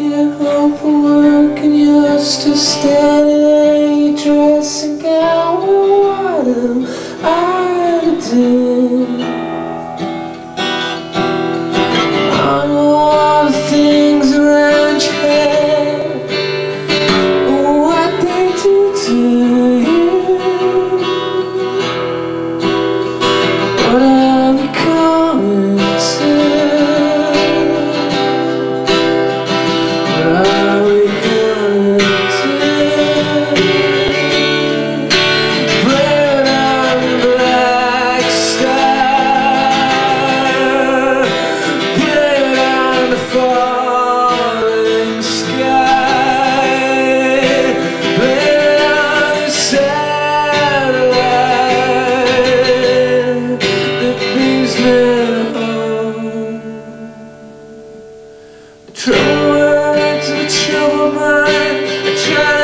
get home from work and you're still standing in your dressing gown. What am I to do? I know all the things around your head, what they do to you. What are we coming to? What are we coming to? Blurred on the black star, blurred on the falling sky, blurred on the satellite that brings me home. Trouble words and trouble mind, I try